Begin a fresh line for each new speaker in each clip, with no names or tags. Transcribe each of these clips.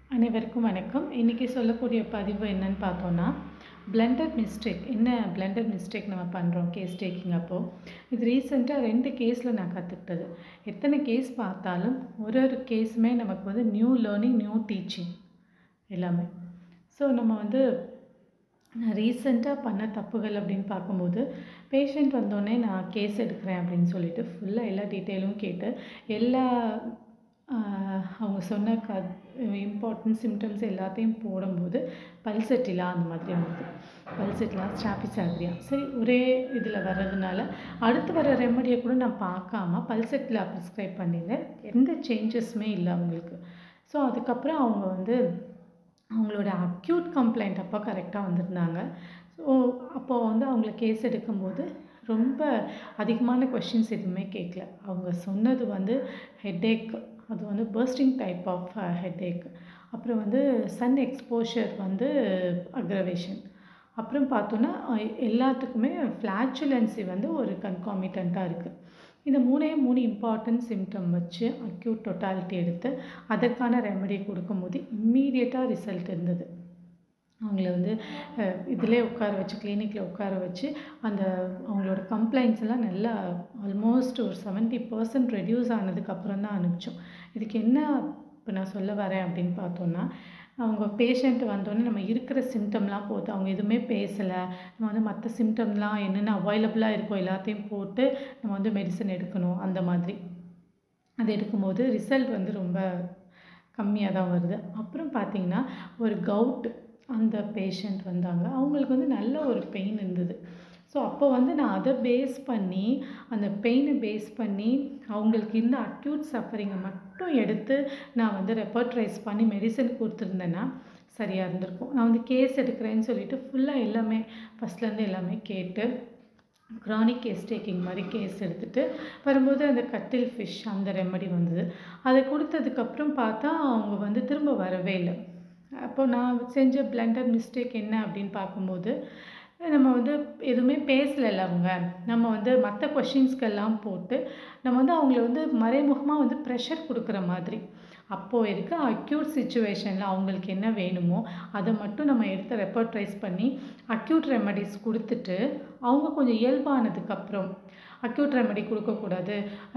அனைவருக்கும் வணக்கம். இன்றைக்கி சொல்லக்கூடிய பதிவு என்னன்னு பார்த்தோன்னா, பிளண்டர் மிஸ்டேக். என்ன பிளண்டர் மிஸ்டேக் நம்ம பண்ணுறோம் கேஸ் டேக்கிங் அப்போது? இது ரீசெண்டாக 2 கேஸில் நான் கற்றுக்கிட்டது. எத்தனை கேஸ் பார்த்தாலும் ஒரு கேஸுமே நமக்கு வந்து நியூ லேர்னிங், நியூ டீச்சிங் எல்லாமே. ஸோ நம்ம வந்து ரீசெண்டாக பண்ண தப்புகள் அப்படின்னு பார்க்கும்போது, பேஷண்ட் வந்தோடனே நான் கேஸ் எடுக்கிறேன் அப்படின்னு சொல்லிட்டு ஃபுல்லாக எல்லா டீட்டெயிலும் கேட்டு எல்லா அவங்க சொன்ன இம்பார்ட்டன்ட் சிம்டம்ஸ் எல்லாத்தையும் போடும்போது பல்செட்டிலா அந்த மாதிரி வந்தது. பல்செட்டிலா, ஸ்ட்ராபிசாக்ரியா, சரி ஒரே இதில் வர்றதுனால அடுத்து வர ரெமடியை கூட நான் பார்க்காம பல்செட்டிலா ப்ரிஸ்கிரைப் பண்ணியிருந்தேன். எந்த சேஞ்சஸுமே இல்லை அவங்களுக்கு. ஸோ அதுக்கப்புறம் அவங்க வந்து அவங்களோட அக்யூட் கம்ப்ளைண்ட் அப்போ கரெக்டாக வந்திருந்தாங்க. ஸோ அப்போது வந்து அவங்கள கேஸ் எடுக்கும்போது ரொம்ப அதிகமான கொஷின்ஸ் எதுவுமே கேட்கல. அவங்க சொன்னது வந்து ஹெட்டேக், அது வந்து பர்ஸ்டிங் டைப் ஆஃப் ஹெட்டேக், அப்புறம் வந்து சன் எக்ஸ்போஷர் வந்து அக்ரவேஷன், அப்புறம் பார்த்தோன்னா எல்லாத்துக்குமே ஃப்ளாச்சுலன்சி வந்து ஒரு கன்காமிட்டண்ட்டாக இருக்குது. இந்த 3 இம்பார்ட்டன்ட் சிம்டம் வச்சு அக்யூட் டோட்டாலிட்டி எடுத்து அதற்கான ரெமெடி கொடுக்கும்போது இம்மீடியட்டாக ரிசல்ட் இருந்தது. அவங்கள வந்து இதிலே உட்கார வச்சு, கிளினிக்கில் உட்கார வச்சு அந்த அவங்களோட கம்ப்ளைண்ட்ஸ் எல்லாம் நல்லா ஆல்மோஸ்ட் ஒரு 70% ரெடியூஸ் ஆனதுக்கப்புறம் தான் அனுப்பிச்சோம். இதுக்கு என்ன இப்போ நான் சொல்ல வரேன் அப்படின்னு பார்த்தோன்னா, அவங்க பேஷண்ட் வந்தோடனே நம்ம இருக்கிற சிம்டம்லாம் போட்டு அவங்க எதுவுமே பேசலை, நம்ம வந்து மற்ற சிம்டம்லாம் என்னென்ன அவைலபிளாக இருக்கோ எல்லாத்தையும் போட்டு நம்ம வந்து மெடிசன் எடுக்கணும். அந்த மாதிரி அது எடுக்கும்போது ரிசல்ட் வந்து ரொம்ப கம்மியாக தான் வருது. அப்புறம் பார்த்திங்கன்னா ஒரு கவுட் அந்த பேஷண்ட் வந்தாங்க. அவங்களுக்கு வந்து நல்ல ஒரு பெயின் இருந்தது. ஸோ அப்போ வந்து நான் அதை பேஸ் பண்ணி, அந்த பெயினை பேஸ் பண்ணி அவங்களுக்கு இந்த அக்யூட் சஃபரிங்கை மட்டும் எடுத்து நான் வந்து ரெப்பர்ட்ரைஸ் பண்ணி மெடிசன் கொடுத்துருந்தேன்னா சரியாக இருந்திருக்கும். நான் வந்து கேஸ் எடுக்கிறேன்னு சொல்லிட்டு ஃபுல்லாக எல்லாமே ஃபஸ்ட்லேருந்து எல்லாமே கேட்டு க்ரானிக் கேஸ் டேக்கிங் மாதிரி கேஸ் எடுத்துகிட்டு வரும்போது அந்த கட்டில் ஃபிஷ் அந்த ரெமெடி வந்தது. அதை கொடுத்ததுக்கப்புறம் பார்த்தா அவங்க வந்து திரும்ப வரவே இல்லை. அப்போ நான் செஞ்ச பிளண்டர் மிஸ்டேக் என்ன அப்படின்னு பார்க்கும்போது, நம்ம வந்து எதுவுமே பேசலைல்ல அவங்க. நம்ம வந்து மற்ற கொஷின்ஸ்க்கெல்லாம் போட்டு நம்ம வந்து அவங்கள வந்து மறைமுகமாக வந்து ப்ரெஷர் கொடுக்குற மாதிரி. அப்போது இருக்க அக்யூட் சிச்சுவேஷனில் அவங்களுக்கு என்ன வேணுமோ அதை மட்டும் நம்ம எடுத்து ரெப்பர்ட்ரைஸ் பண்ணி அக்யூட் ரெமெடிஸ் கொடுத்துட்டு அவங்க கொஞ்சம் இயல்பானதுக்கப்புறம் அக்யூட் ரெமெடி கொடுக்கக்கூடாது,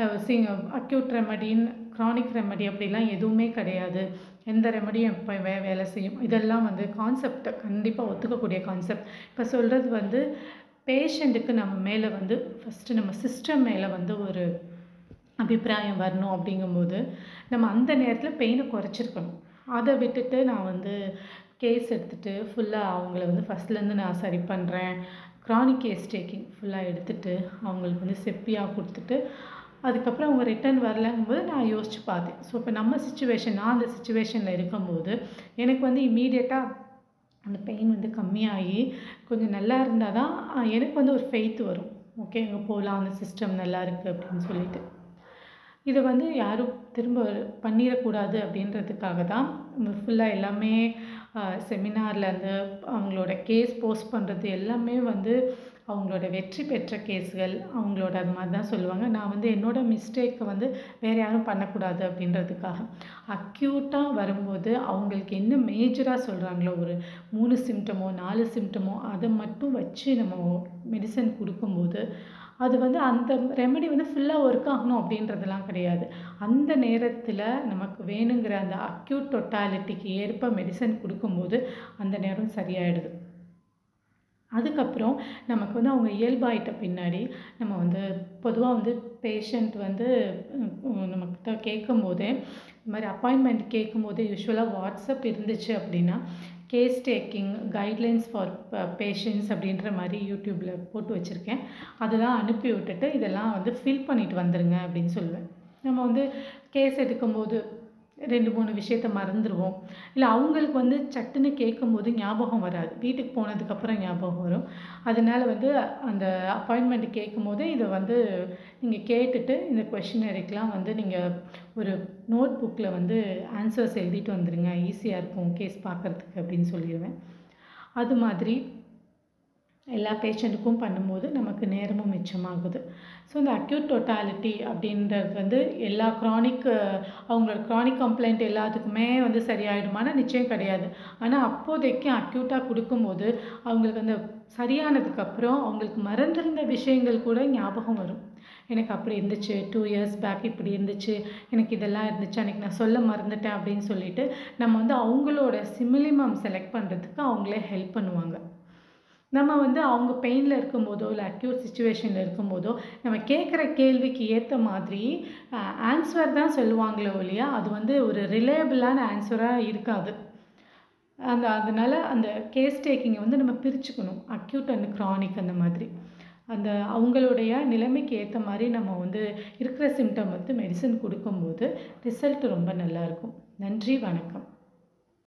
அக்யூட் ரெமெடின்னு க்ரானிக் ரெமெடி அப்படிலாம் எதுவுமே கிடையாது, எந்த ரெமெடியும் எப்போ வேலை செய்யும், இதெல்லாம் வந்து கான்செப்ட் கண்டிப்பாக ஒத்துக்கக்கூடிய கான்செப்ட். இப்போ சொல்கிறது வந்து பேஷண்ட்டுக்கு நம்ம மேலே வந்து ஃபஸ்ட்டு நம்ம சிஸ்டம் மேலே வந்து ஒரு அபிப்பிராயம் வரணும். அப்படிங்கும்போது நம்ம அந்த நேரத்தில் பெயினை குறைச்சிருக்கணும். அதை விட்டுட்டு நான் வந்து கேஸ் எடுத்துகிட்டு ஃபுல்லாக அவங்கள வந்து ஃபஸ்ட்லேருந்து நான் சரி பண்ணுறேன், க்ரானிக் கேஸ் டேக்கிங் ஃபுல்லாக எடுத்துகிட்டு அவங்களுக்கு வந்து செப்பியாக கொடுத்துட்டு அதுக்கப்புறம் அவங்க ரிட்டர்ன் வரலங்கும்போது நான் யோசித்து பார்த்தேன். ஸோ இப்போ நம்ம சிச்சுவேஷன், நான் அந்த சிச்சுவேஷனில் இருக்கும்போது எனக்கு வந்து இம்மீடியட்டாக அந்த பெயின் வந்து கம்மியாகி கொஞ்சம் நல்லா இருந்தால் தான் எனக்கு வந்து ஒரு ஃபெய்த் வரும். ஓகே, அங்கே போகலாம், அந்த சிஸ்டம் நல்லா இருக்குது அப்படின்னு சொல்லிட்டு. இதை வந்து யாரும் திரும்ப பண்ணிடக்கூடாது அப்படின்றதுக்காக தான் ஃபுல்லாக எல்லாமே செமினாரில் அந்த அவங்களோட கேஸ் போஸ்ட் பண்ணுறது எல்லாமே வந்து அவங்களோட வெற்றி பெற்ற கேஸ்கள் அவங்களோட அது மாதிரி தான் சொல்லுவாங்க. நான் வந்து என்னோடய மிஸ்டேக்கை வந்து வேறு யாரும் பண்ணக்கூடாது அப்படின்றதுக்காக அக்யூட்டாக வரும்போது அவங்களுக்கு என்ன மேஜராக சொல்கிறாங்களோ ஒரு 3 சிம்டமோ 4 சிம்டமோ அதை மட்டும் வச்சு நம்ம மெடிசன் கொடுக்கும்போது அது வந்து அந்த ரெமெடி வந்து ஃபுல்லாக ஒர்க் ஆகணும் அப்படின்றதெல்லாம் கிடையாது. அந்த நேரத்தில் நமக்கு வேணுங்கிற அந்த அக்யூட் டோட்டாலிட்டிக்கு ஏற்ப மெடிசன் கொடுக்கும்போது அந்த நேரம் சரியாயிடுது. அதுக்கப்புறம் நமக்கு வந்து அவங்க இயல்பாயிட்ட பின்னாடி நம்ம வந்து பொதுவாக வந்து பேஷண்ட் வந்து நம்மக்கிட்ட கேட்கும்போதே இந்த மாதிரி அப்பாயின்மெண்ட் கேட்கும்போதே யூஸ்வலாக வாட்ஸ்அப் இருந்துச்சு அப்படின்னா case taking guidelines for patients அப்படின்ற மாதிரி யூடியூப்பில் போட்டு வச்சுருக்கேன். அதெல்லாம் அனுப்பி விட்டுட்டு இதெல்லாம் வந்து ஃபில் பண்ணிட்டு வந்துடுங்க அப்படின்னு சொல்லுவேன். நம்ம வந்து கேஸ் எடுக்கும்போது 2-3 விஷயத்த மறந்துடுவோம். இல்லை அவங்களுக்கு வந்து சட்டுன்னு கேட்கும்போது ஞாபகம் வராது, வீட்டுக்கு போனதுக்கப்புறம் ஞாபகம் வரும். அதனால் வந்து அந்த அப்பாயின்மெண்ட் கேட்கும்போதே இதை வந்து நீங்கள் கேட்டுட்டு இந்த கொஷினரிக்கெலாம் வந்து நீங்கள் ஒரு நோட் புக்கில் வந்து ஆன்சர்ஸ் எழுதிட்டு வந்துடுங்க, ஈஸியாக இருக்கும் கேஸ் பார்க்குறதுக்கு அப்படின்னு சொல்லிடுவேன். அது மாதிரி எல்லா பேஷண்ட்டுக்கும் பண்ணும்போது நமக்கு நேரமும் மிச்சமாகுது. ஸோ இந்த அக்யூட் டோட்டாலிட்டி அப்படின்றது வந்து எல்லா அவங்களோட க்ரானிக் கம்ப்ளைண்ட் எல்லாத்துக்குமே வந்து சரியாயிடுமானா நிச்சயம் கிடையாது. ஆனால் அப்போதைக்கு அக்யூட்டாக கொடுக்கும்போது அவங்களுக்கு அந்த சரியானதுக்கப்புறம் அவங்களுக்கு மறந்திருந்த விஷயங்கள் கூட ஞாபகம் வரும். எனக்கு அப்படி இருந்துச்சு, 2 இயர்ஸ் பேக் இப்படி இருந்துச்சு, எனக்கு இதெல்லாம் இருந்துச்சு, அன்றைக்கி நான் சொல்ல மறந்துட்டேன் அப்படின்னு சொல்லிட்டு நம்ம வந்து அவங்களோட சிமிலிமம் செலக்ட் பண்ணுறதுக்கு அவங்களே ஹெல்ப் பண்ணுவாங்க. நம்ம வந்து அவங்க பெயினில் இருக்கும்போதோ இல்லை அக்யூட் சிச்சுவேஷனில் இருக்கும்போதோ நம்ம கேட்குற கேள்விக்கு ஏற்ற மாதிரி ஆன்சர் தான் சொல்லுவாங்களோ இல்லையா, அது வந்து ஒரு ரிலையபிளான ஆன்சராக இருக்காது. அதனால் அந்த கேஸ் டேக்கிங்கை வந்து நம்ம பிரிச்சுக்கணும், அக்யூட் அண்ட் க்ரானிக் அந்த மாதிரி. அவங்களுடைய நிலைமைக்கு ஏற்ற மாதிரி நம்ம வந்து இருக்கிற சிம்டம் வந்து மெடிசன் கொடுக்கும்போது ரிசல்ட் ரொம்ப நல்லாயிருக்கும். நன்றி, வணக்கம்.